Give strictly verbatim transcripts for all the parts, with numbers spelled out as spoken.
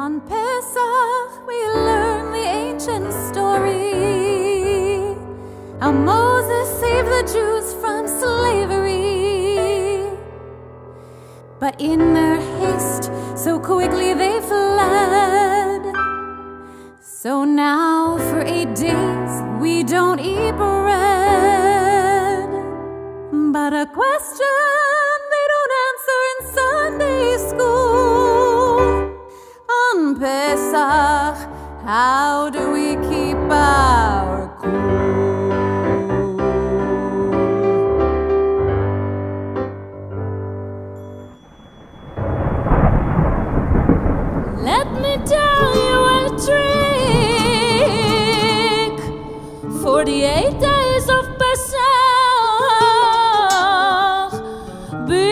On Pesach, we learn the ancient story, how Moses saved the Jews from slavery. But in their haste, so quickly they fled. So now for eight days we don't eat bread. But a question they don't answer in Sunday school: on Pesach, how do we keep our cool? Let me tell you a trick. Forty-eight days of Pesach, be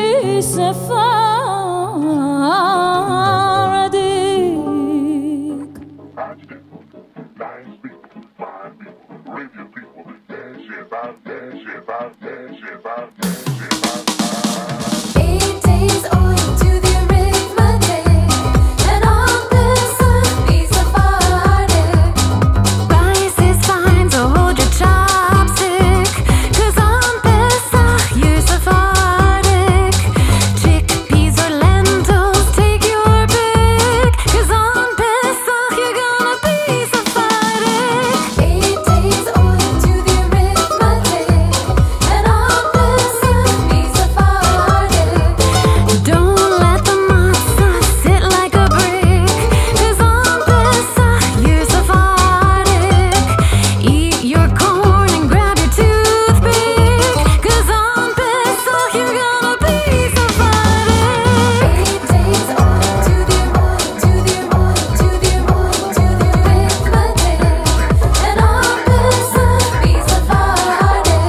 Sephardic. Nice people, fine people, Arabian people, yeah, shit, about, yeah, shit, about, yeah, shit, about, yeah, shit, about. Eight days owing to the arithmetic, and on Pesach be Sephardic. Rice is fine, so hold your chopstick, 'cause on Pesach you're Sephardic. Chickpeas or lentils, take your pick, 'cause on Pesach you're gonna be Sephardic. Eight days owing to the arithmetic, and on Pesach be Sephardic. Don't let the matzah sit like a brick, 'cause on Pesach you're Sephardic. Eat your corn and grab your toothpick, 'cause on Pesach you're gonna be Sephardic. Eight days owing to the owing to the owing to the owing to the arithmetic, and on Pesach be Sephardic.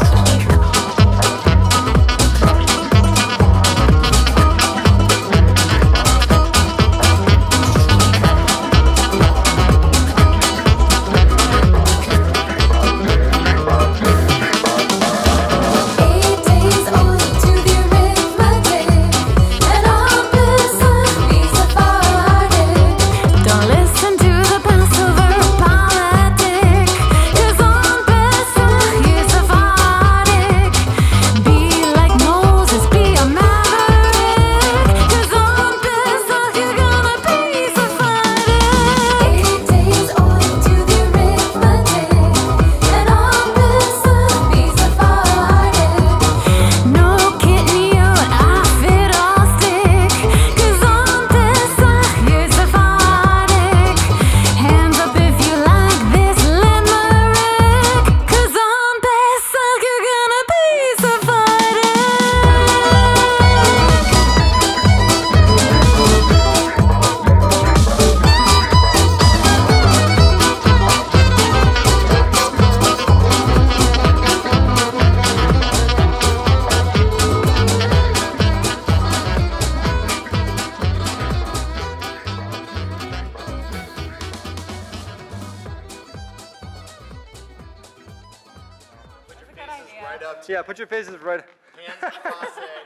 Eight days owing to the arithmetic, and on Pesach be Sephardic. Don't listen to the Passover politic, 'cause on Pesach you're Sephardic. Be like Moses, be a maverick, 'cause on Pesach you're gonna be Sephardic. Eight days owing to the arithmetic, and on Pesach be Sephardic. No kitten yod, I fit all stick, 'cause on Pesach you're Sephardic. Hands up if you like this limerick, 'cause on Pesach you're gonna be Sephardic. Right up. Yeah, put your faces right. Hands across it.